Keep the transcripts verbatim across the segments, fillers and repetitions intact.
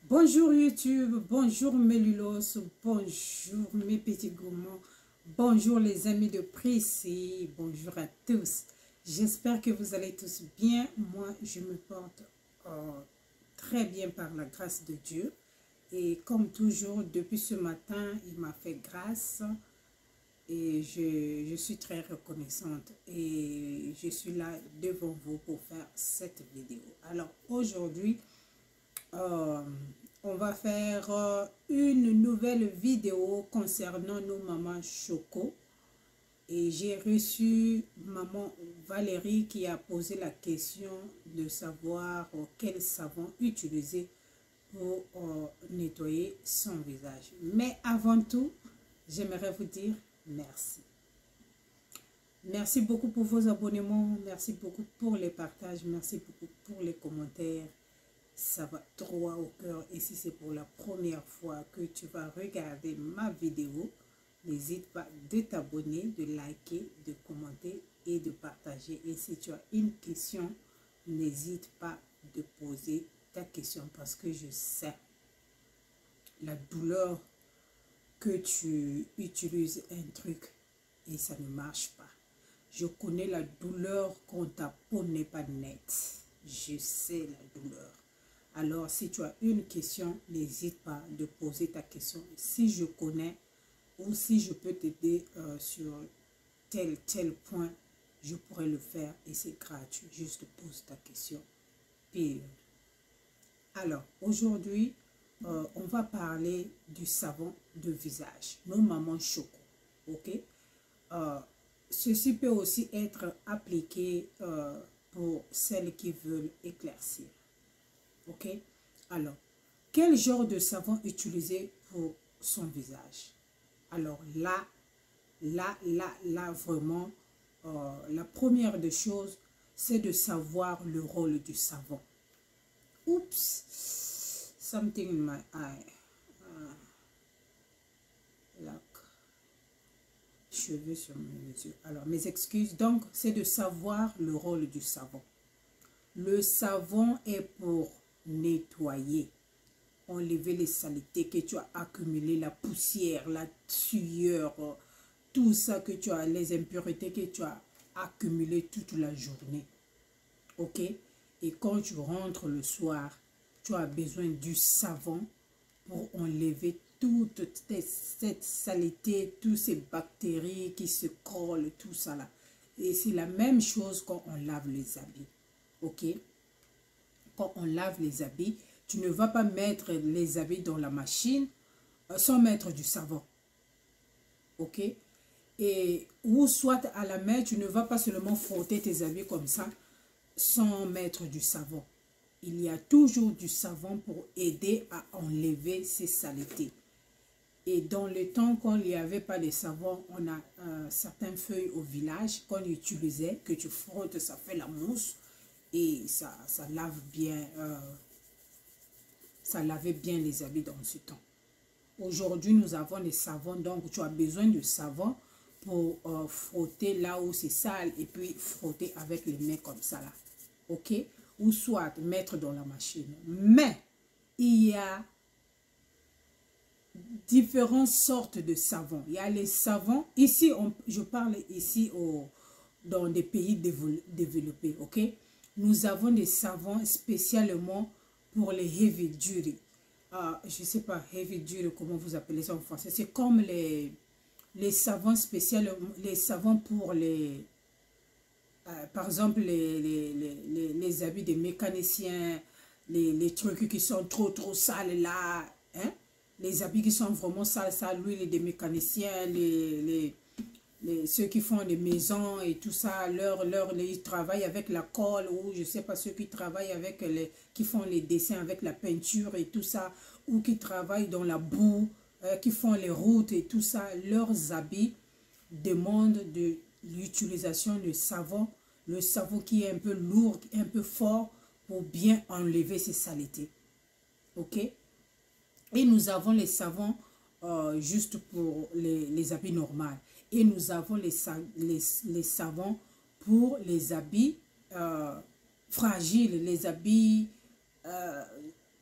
Bonjour YouTube, bonjour mes lulos, bonjour mes petits gourmands, bonjour les amis de Prissy, bonjour à tous. J'espère que vous allez tous bien. Moi, je me porte euh, très bien par la grâce de Dieu. Et comme toujours, depuis ce matin, il m'a fait grâce et je, je suis très reconnaissante. Et je suis là devant vous pour faire cette vidéo. Alors aujourd'hui, Euh, on va faire euh, une nouvelle vidéo concernant nos mamans Choco. Et j'ai reçu maman Valérie qui a posé la question de savoir euh, quel savon utiliser pour euh, nettoyer son visage. Mais avant tout, j'aimerais vous dire merci. Merci beaucoup pour vos abonnements, merci beaucoup pour les partages, merci beaucoup pour les commentaires. Ça va droit au cœur. Et si c'est pour la première fois que tu vas regarder ma vidéo, n'hésite pas de t'abonner, de liker, de commenter et de partager. Et si tu as une question, n'hésite pas de poser ta question parce que je sais la douleur que tu utilises un truc et ça ne marche pas. Je connais la douleur quand ta peau n'est pas nette. Je sais la douleur. Alors, si tu as une question, n'hésite pas de poser ta question. Si je connais ou si je peux t'aider euh, sur tel, tel point, je pourrais le faire et c'est gratuit. Juste pose ta question. Puis, alors, aujourd'hui, euh, on va parler du savon de visage. Nos mamans Choco. Ok? Euh, ceci peut aussi être appliqué euh, pour celles qui veulent éclaircir. Ok, alors, quel genre de savon utiliser pour son visage? Alors là, là, là, là, vraiment, euh, la première des choses, c'est de savoir le rôle du savon. Oups, something in my eye. Uh, like, cheveux sur mes yeux. Alors, mes excuses. Donc, c'est de savoir le rôle du savon. Le savon est pour nettoyer, enlever les saletés que tu as accumulées, la poussière, la sueur, tout ça que tu as, les impuretés que tu as accumulées toute la journée. Ok? Et quand tu rentres le soir, tu as besoin du savon pour enlever toute cette saleté, toutes ces bactéries qui se collent, tout ça là. Et c'est la même chose quand on lave les habits. Ok? Quand on lave les habits, tu ne vas pas mettre les habits dans la machine euh, sans mettre du savon. Ok? Et ou soit à la main, tu ne vas pas seulement frotter tes habits comme ça sans mettre du savon. Il y a toujours du savon pour aider à enlever ces saletés. Et dans le temps, quand il n'y avait pas de savon, on a euh, certaines feuilles au village qu'on utilisait, que tu frottes, ça fait la mousse. Et ça, ça lave bien, euh, ça lavait bien les habits dans ce temps. Aujourd'hui, nous avons des savons, donc tu as besoin de savon pour euh, frotter là où c'est sale et puis frotter avec les mains comme ça là. Ok? Ou soit mettre dans la machine. Mais il y a différentes sortes de savons. Il y a les savons, ici, on, je parle ici au, dans des pays développés, ok? Nous avons des savons spécialement pour les heavy duty. Euh, je ne sais pas, heavy duty, comment vous appelez ça en français. C'est comme les, les savons spéciaux, les savons pour les, euh, par exemple, les, les, les, les habits des mécaniciens, les, les trucs qui sont trop, trop sales là, hein? Les habits qui sont vraiment sales, sales, l'huile des mécaniciens, les... les Les, ceux qui font des maisons et tout ça, leur, leur, les, ils travaillent avec la colle ou je sais pas, ceux qui travaillent avec les, qui font les dessins avec la peinture et tout ça, ou qui travaillent dans la boue, euh, qui font les routes et tout ça, leurs habits demandent de l'utilisation de savon, le savon qui est un peu lourd, un peu fort pour bien enlever ces saletés. Ok? Et nous avons les savons euh, juste pour les, les habits normaux. Et nous avons les, les, les savons pour les habits euh, fragiles, les habits, euh,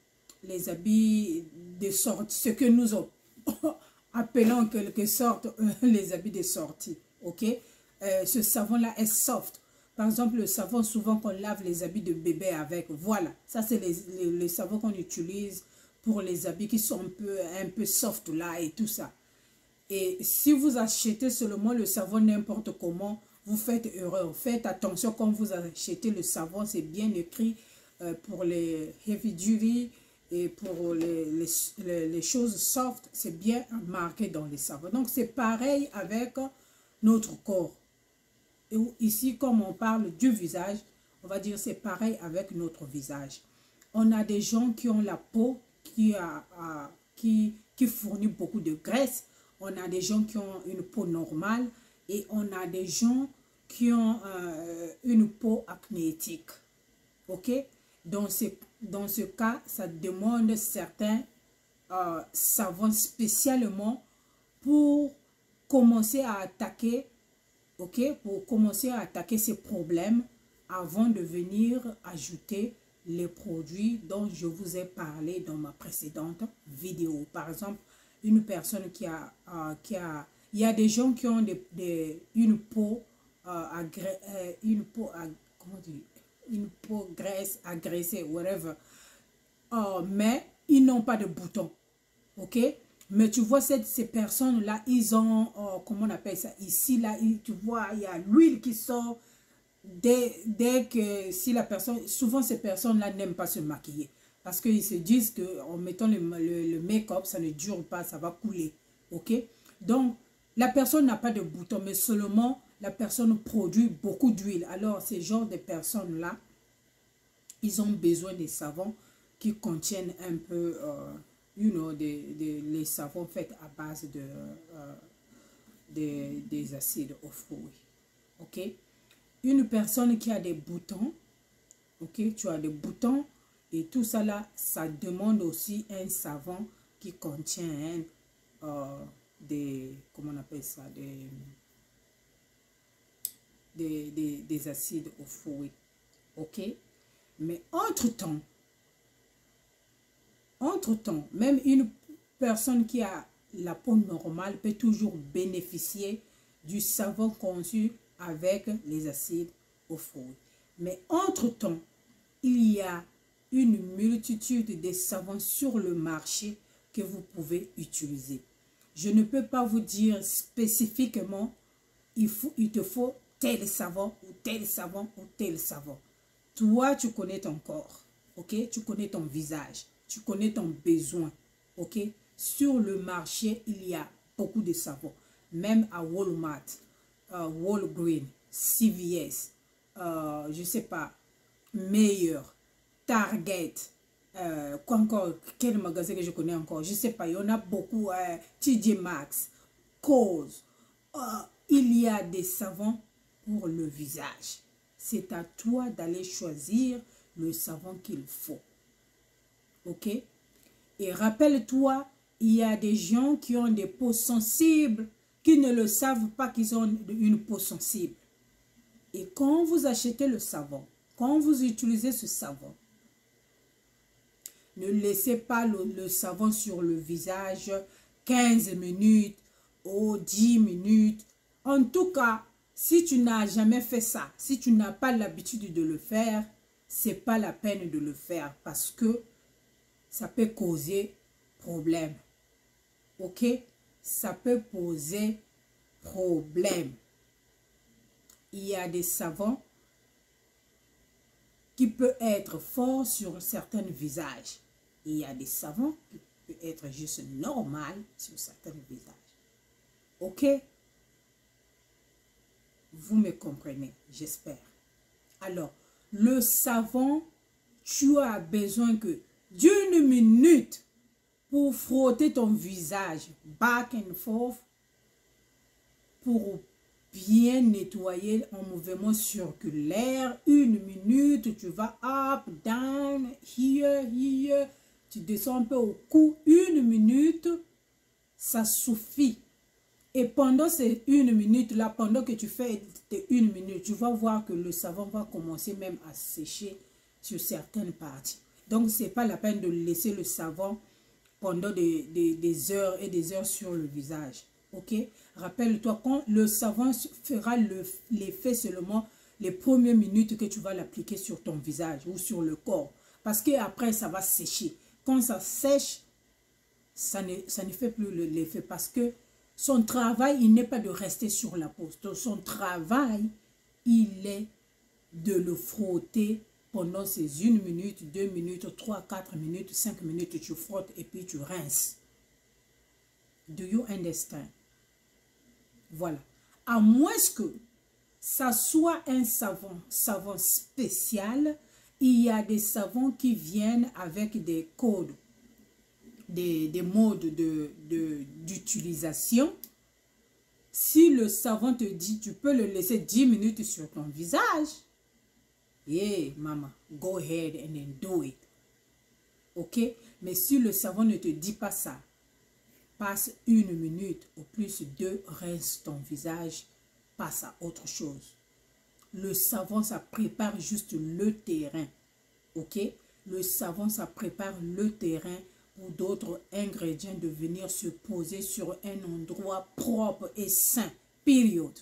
les habits de sortie, ce que nous appelons en quelque sorte euh, les habits de sortie, ok? Euh, ce savon-là est soft. Par exemple, le savon, souvent qu'on lave les habits de bébé avec, voilà. Ça, c'est les, les, les savons qu'on utilise pour les habits qui sont un peu, un peu soft là et tout ça. Et si vous achetez seulement le savon n'importe comment, vous faites erreur. Faites attention quand vous achetez le savon, c'est bien écrit euh, pour les heavy duty et pour les, les, les, les choses soft, c'est bien marqué dans les savons. Donc, c'est pareil avec notre corps. Et ici, comme on parle du visage, on va dire c'est pareil avec notre visage. On a des gens qui ont la peau qui, a, a, qui, qui fournit beaucoup de graisse. On a des gens qui ont une peau normale. Et on a des gens qui ont euh, une peau acnétique. Ok? Dans ce, dans ce cas, ça demande certains euh, savons spécialement pour commencer à attaquer ok, pour commencer à attaquer ces problèmes avant de venir ajouter les produits dont je vous ai parlé dans ma précédente vidéo. Par exemple, une personne qui a, euh, qui a il y a des gens qui ont des, des, une peau euh, agré, euh, une peau ag, comment dire, une peau graisse, agressée, whatever, euh, mais ils n'ont pas de boutons, ok? Mais tu vois, cette, ces personnes-là, ils ont, oh, comment on appelle ça, ici, là, il, tu vois, il y a l'huile qui sort dès, dès que, si la personne, souvent ces personnes-là n'aiment pas se maquiller. Parce qu'ils se disent qu'en mettant le, le, le make-up, ça ne dure pas, ça va couler, ok? Donc, la personne n'a pas de boutons, mais seulement la personne produit beaucoup d'huile. Alors, ces genres de personnes-là, ils ont besoin des savons qui contiennent un peu... Euh, you know, des, des, les savons faits à base de, euh, de, des acides aux fruits. Ok? Une personne qui a des boutons, ok? Tu as des boutons et tout ça là, ça demande aussi un savon qui contient euh, des, comment on appelle ça, des, des, des, des acides aux fruits. Ok? Mais entre-temps, Entre-temps, même une personne qui a la peau normale peut toujours bénéficier du savon conçu avec les acides aux fruits. Mais entre-temps, il y a une multitude de savons sur le marché que vous pouvez utiliser. Je ne peux pas vous dire spécifiquement, il, faut, il te faut tel savon ou tel savon ou tel savon. Toi, tu connais ton corps, ok? Tu connais ton visage. Tu connais ton besoin, ok? Sur le marché, il y a beaucoup de savons. Même à Walmart, uh, Walgreens, C V S, uh, je ne sais pas, Meilleur, Target, euh, quoi encore, quel magasin que je connais encore? Je ne sais pas, il y en a beaucoup, euh, T J Maxx, Kohl's. Uh, il y a des savons pour le visage. C'est à toi d'aller choisir le savon qu'il faut. Ok? Et rappelle-toi, il y a des gens qui ont des peaux sensibles, qui ne le savent pas qu'ils ont une peau sensible. Et quand vous achetez le savon, quand vous utilisez ce savon, ne laissez pas le, le savon sur le visage quinze minutes ou dix minutes. En tout cas, si tu n'as jamais fait ça, si tu n'as pas l'habitude de le faire, c'est pas la peine de le faire parce que ça peut causer problème. Ok? Ça peut poser problème. Il y a des savons qui peuvent être forts sur certains visages. Il y a des savons qui peuvent être juste normal sur certains visages. Ok? Vous me comprenez, j'espère. Alors, le savon, tu as besoin que d'une minute pour frotter ton visage back and forth pour bien nettoyer en mouvement circulaire. Une minute, tu vas up, down, here, here. Tu descends un peu au cou. Une minute, ça suffit. Et pendant ces une minute là, pendant que tu fais tes une minute, tu vas voir que le savon va commencer même à sécher sur certaines parties. Donc, ce n'est pas la peine de laisser le savon pendant des, des, des heures et des heures sur le visage. Ok? Rappelle-toi, quand le savon fera l'effet seulement les premières minutes que tu vas l'appliquer sur ton visage ou sur le corps. Parce qu'après, ça va sécher. Quand ça sèche, ça ne, ça ne fait plus l'effet. Parce que son travail, il n'est pas de rester sur la peau. Son travail, il est de le frotter pendant ces une minute, deux minutes, trois, quatre minutes, cinq minutes. Tu frottes et puis tu rinces. Do you understand? Voilà. À moins que ça soit un savon, savon spécial, il y a des savons qui viennent avec des codes, des, des modes de, de, d'utilisation. Si le savon te dit, tu peux le laisser dix minutes sur ton visage. Yeah, maman, go ahead and then do it. Ok? Mais si le savon ne te dit pas ça, passe une minute ou plus deux, rince ton visage, passe à autre chose. Le savon, ça prépare juste le terrain. Ok? Le savon, ça prépare le terrain pour d'autres ingrédients de venir se poser sur un endroit propre et sain. Période.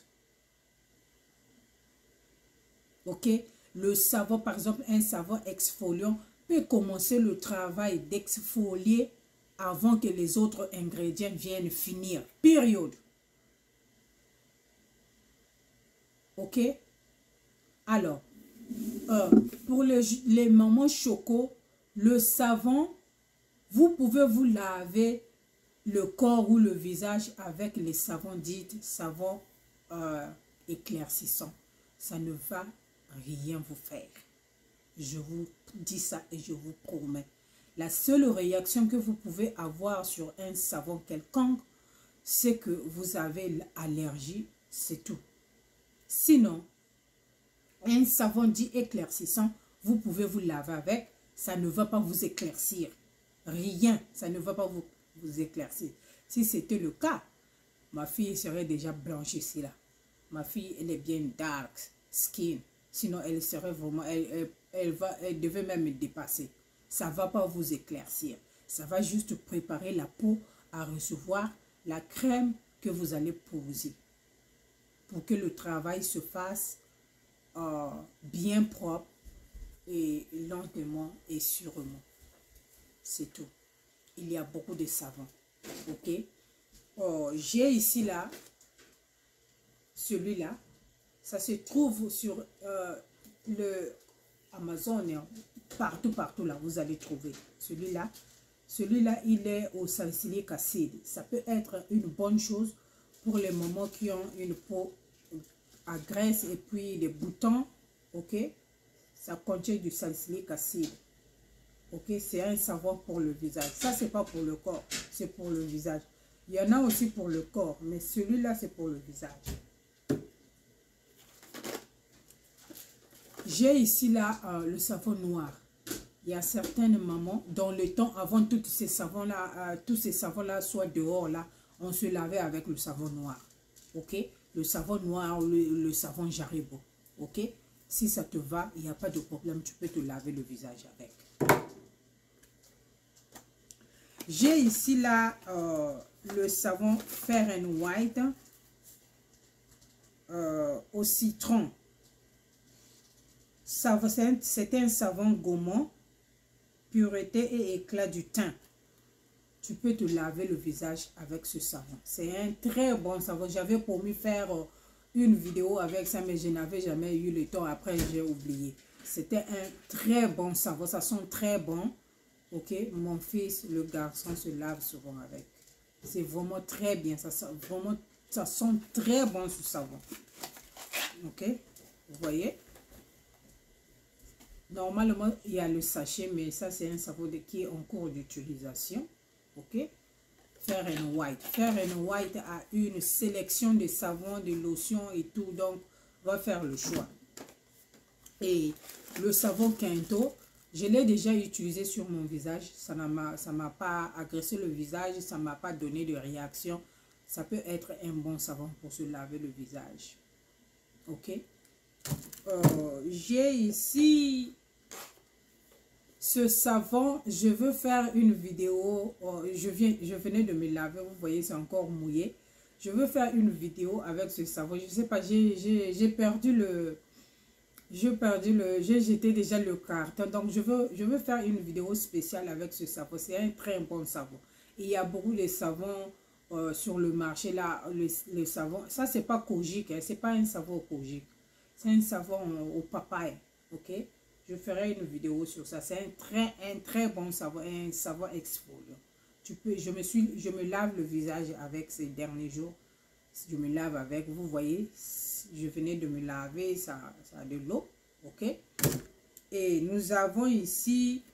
Ok? Le savon, par exemple, un savon exfoliant peut commencer le travail d'exfolier avant que les autres ingrédients viennent finir. Période. Ok? Alors, euh, pour les, les mamans choco, le savon, vous pouvez vous laver le corps ou le visage avec les savons dits savons euh, éclaircissants. Ça ne va rien vous faire. Je vous dis ça et je vous promets. La seule réaction que vous pouvez avoir sur un savon quelconque, c'est que vous avez l'allergie, c'est tout. Sinon, un savon dit éclaircissant, vous pouvez vous laver avec, ça ne va pas vous éclaircir. Rien, ça ne va pas vous, vous éclaircir. Si c'était le cas, ma fille serait déjà blanche ici là. Ma fille, elle est bien dark skin. Sinon, elle serait vraiment, elle, elle, elle, va, elle devait même me dépasser. Ça ne va pas vous éclaircir. Ça va juste préparer la peau à recevoir la crème que vous allez poser. Pour que le travail se fasse euh, bien propre et lentement et sûrement. C'est tout. Il y a beaucoup de savons. Ok? Oh, j'ai ici là, celui-là. Ça se trouve sur euh, le Amazon. Hein. Partout, partout là, vous allez trouver celui-là. Celui-là, il est au salicylique acide. Ça peut être une bonne chose pour les mamans qui ont une peau à graisse et puis des boutons. Ok? Ça contient du salicylique acide. Ok? C'est un savon pour le visage. Ça, c'est pas pour le corps, c'est pour le visage. Il y en a aussi pour le corps, mais celui-là, c'est pour le visage. J'ai ici là euh, le savon noir. Il y a certaines mamans, dans le temps, avant tous ces savons-là, euh, tous ces savons-là soient dehors, là, on se lavait avec le savon noir. Ok? Le savon noir, le, le savon Jaribo. Ok? Si ça te va, il n'y a pas de problème, tu peux te laver le visage avec. J'ai ici là euh, le savon Fair and White euh, au citron. C'est un savon gommant, pureté et éclat du teint. Tu peux te laver le visage avec ce savon. C'est un très bon savon. J'avais promis faire une vidéo avec ça, mais je n'avais jamais eu le temps. Après, j'ai oublié. C'était un très bon savon. Ça sent très bon. Ok, mon fils, le garçon, se lave souvent avec. C'est vraiment très bien. Ça sent, vraiment, ça sent très bon ce savon. Ok, vous voyez? Normalement, il y a le sachet, mais ça, c'est un savon qui est en cours d'utilisation. Ok? Fair and White. Fair and White a une sélection de savons, de lotions et tout. Donc, on va faire le choix. Et le savon Quinto, je l'ai déjà utilisé sur mon visage. Ça ne m'a pas agressé le visage. Ça ne m'a pas donné de réaction. Ça peut être un bon savon pour se laver le visage. Ok? Euh, j'ai ici Ce savon, je veux faire une vidéo. Oh, je, viens, je venais de me laver, vous voyez, c'est encore mouillé. Je veux faire une vidéo avec ce savon. Je ne sais pas, j'ai perdu le... J'ai perdu le... J'ai jeté déjà le carton. Donc, je veux, je veux faire une vidéo spéciale avec ce savon. C'est un très bon savon. Il y a beaucoup de savons euh, sur le marché. Là, le, le savon... Ça, c'est pas Kojic. Hein, c'est pas un savon au Kojic. C'est un savon au papaye. Ok? Je ferai une vidéo sur ça. C'est un très, un très bon savon. Un savon exfoliant. Tu peux, je, me suis, je me lave le visage avec ces derniers jours. Je me lave avec, vous voyez, je venais de me laver, ça, ça a de l'eau, ok. Et nous avons ici,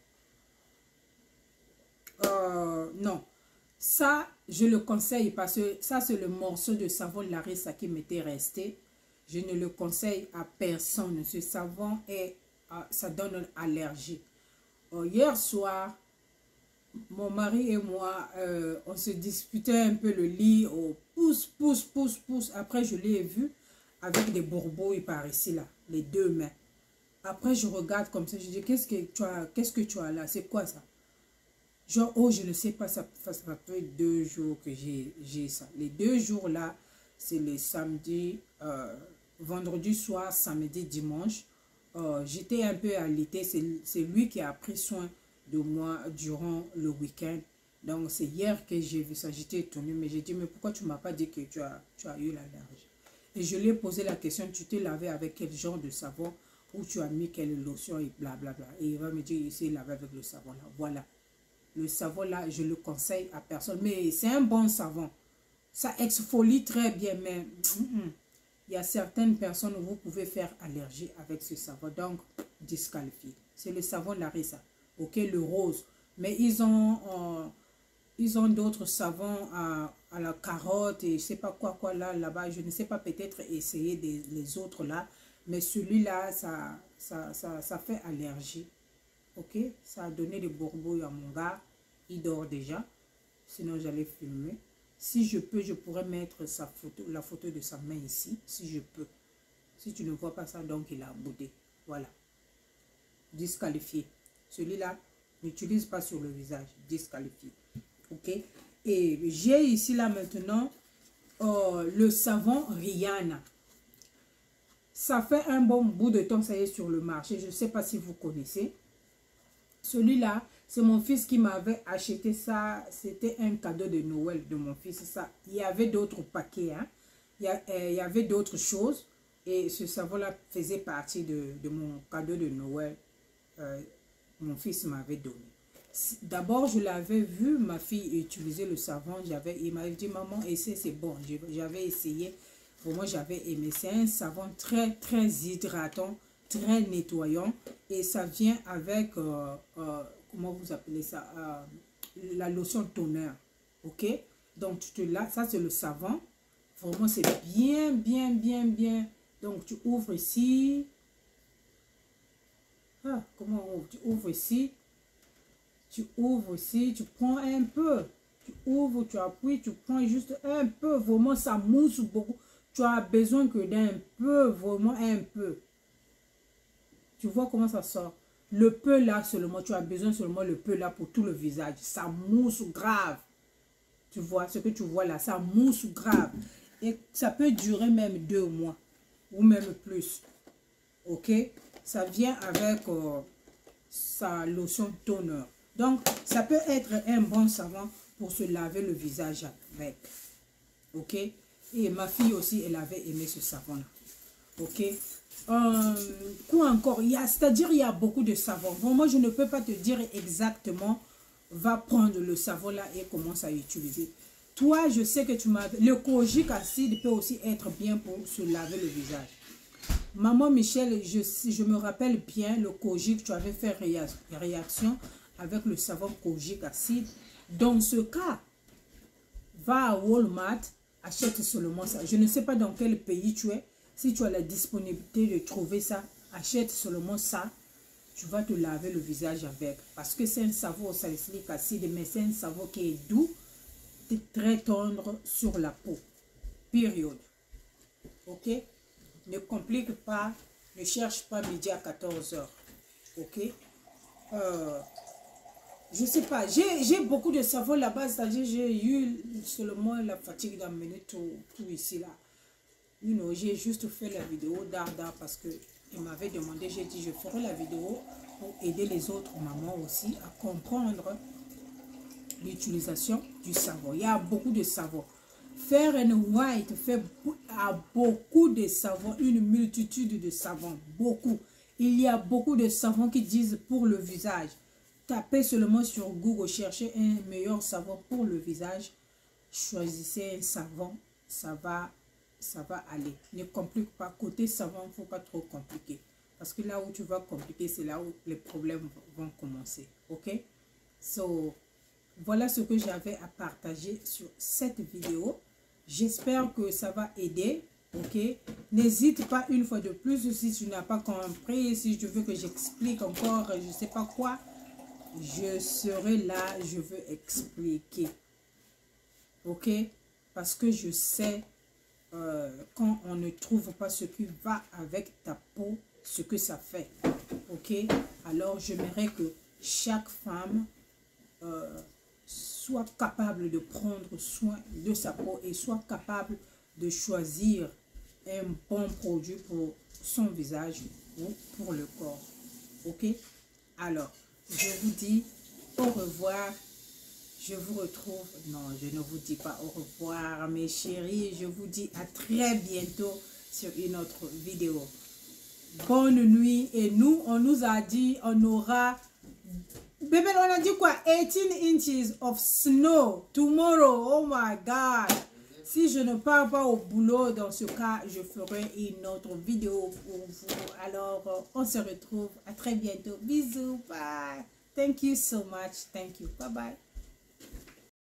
euh, non, ça, je le conseille parce que ça, c'est le morceau de savon Larissa qui m'était resté. Je ne le conseille à personne. Ce savon, est, euh, ça donne une allergie. Euh, hier soir, mon mari et moi, euh, on se disputait un peu le lit au pouce, pouce, pouce, pouce. Après, je l'ai vu avec des bourbouilles par ici, là, les deux mains. Après, je regarde comme ça, je dis, qu'est-ce que tu as, qu'est-ce que tu as là? C'est quoi ça? Genre, oh, je ne sais pas, ça, ça fait deux jours que j'ai ça. Les deux jours là, c'est le samedi, euh, vendredi soir, samedi, dimanche. Euh, J'étais un peu alité, c'est lui qui a pris soin de moi durant le week-end. Donc, c'est hier que j'ai vu ça. J'étais étonnée, mais j'ai dit, mais pourquoi tu ne m'as pas dit que tu as, tu as eu l'allergie? Et je lui ai posé la question, tu t'es lavé avec quel genre de savon, ou tu as mis quelle lotion et blablabla. Et il va me dire, il s'est lavé avec le savon là. Voilà. Le savon là, je le conseille à personne. Mais c'est un bon savon. Ça exfolie très bien, mais mm, mm, il y a certaines personnes où vous pouvez faire allergie avec ce savon. Donc, disqualifié. C'est le savon Larissa. Ok, le rose. Mais ils ont, euh, ils ont d'autres savons à, à la carotte et je sais pas quoi, quoi là, là-bas. Je ne sais pas, peut-être essayer des, les autres là. Mais celui-là, ça, ça, ça, ça fait allergie. Ok, ça a donné des bourbouilles à mon gars. Il dort déjà. Sinon, j'allais filmer. Si je peux, je pourrais mettre sa photo, la photo de sa main ici. Si je peux. Si tu ne vois pas ça, donc il a boudé. Voilà. Disqualifié. Celui-là, n'utilise pas sur le visage. Disqualifié. Ok. Et j'ai ici là maintenant euh, le savon Rihanna. Ça fait un bon bout de temps, ça y est, sur le marché. Je ne sais pas si vous connaissez. Celui-là, c'est mon fils qui m'avait acheté ça. C'était un cadeau de Noël de mon fils. Ça. Il y avait d'autres paquets. Hein. Il, y a, euh, il y avait d'autres choses. Et ce savon-là faisait partie de, de mon cadeau de Noël. Euh, mon fils m'avait donné. D'abord, je l'avais vu, ma fille utiliser le savon. Il m'avait dit, maman, essaie, c'est bon. J'avais essayé. Vraiment, j'avais aimé. C'est un savon très, très hydratant, très nettoyant. Et ça vient avec, euh, euh, comment vous appelez ça, euh, la lotion toner. Ok? Donc, tu te laves. Ça, c'est le savon. Vraiment, c'est bien, bien, bien, bien. Donc, tu ouvres ici. Ah, comment on ouvre? Tu ouvres ici. Tu ouvres ici. Tu prends un peu. Tu ouvres, tu appuies, tu prends juste un peu. Vraiment, ça mousse beaucoup. Tu as besoin que d'un peu, vraiment un peu. Tu vois comment ça sort? Le peu là seulement, tu as besoin seulement le peu là pour tout le visage. Ça mousse grave. Tu vois ce que tu vois là, ça mousse grave. Et ça peut durer même deux mois ou même plus. Ok? Ça vient avec euh, sa lotion toner. Donc, ça peut être un bon savon pour se laver le visage avec. Ok? Et ma fille aussi, elle avait aimé ce savon-là. Ok? Euh, quoi encore? C'est-à-dire, il y a beaucoup de savons. Bon, moi, je ne peux pas te dire exactement, va prendre le savon-là et commence à utiliser. Toi, je sais que tu m'as... Le kojic acide peut aussi être bien pour se laver le visage. Maman Michel, je, je me rappelle bien, le kojic, tu avais fait réaction avec le savon kojic acide. Dans ce cas, va à Walmart, achète seulement ça. Je ne sais pas dans quel pays tu es. Si tu as la disponibilité de trouver ça, achète seulement ça. Tu vas te laver le visage avec. Parce que c'est un savon salicylique acide, mais c'est un savon qui est doux, très tendre sur la peau. Période. Ok? Ne complique pas. Ne cherche pas midi à quatorze heures. Ok? euh, je sais pas, j'ai beaucoup de savon là-bas, c'est-à-dire j'ai eu seulement la fatigue d'amener tout, tout ici là. You know, j'ai juste fait la vidéo d'Arda parce que il m'avait demandé, j'ai dit je ferai la vidéo pour aider les autres mamans aussi à comprendre l'utilisation du savon. Il y a beaucoup de savons. Fair and White fait a beaucoup de savons, une multitude de savons, beaucoup. Il y a beaucoup de savons qui disent pour le visage. Tapez seulement sur Google, cherchez un meilleur savon pour le visage. Choisissez un savon, ça va, ça va aller. Ne complique pas. Côté savon, il ne faut pas trop compliquer. Parce que là où tu vas compliquer, c'est là où les problèmes vont commencer. Ok? So, voilà ce que j'avais à partager sur cette vidéo. J'espère que ça va aider. Ok? N'hésite pas une fois de plus si tu n'as pas compris, si tu veux que j'explique encore, je ne sais pas quoi. Je serai là, je veux expliquer. Ok? Parce que je sais euh, quand on ne trouve pas ce qui va avec ta peau, ce que ça fait. Ok? Alors j'aimerais que chaque femme euh, soit capable de prendre soin de sa peau et soit capable de choisir un bon produit pour son visage ou pour le corps. Ok? Alors, je vous dis au revoir. Je vous retrouve. Non, je ne vous dis pas au revoir, mes chéris. Je vous dis à très bientôt sur une autre vidéo. Bonne nuit. Et nous, on nous a dit, on aura... Bébé, on a dit quoi? eighteen inches of snow tomorrow. Oh my God. Si je ne pars pas au boulot, dans ce cas, je ferai une autre vidéo pour vous. Alors, on se retrouve à très bientôt. Bisous. Bye. Thank you so much. Thank you. Bye bye.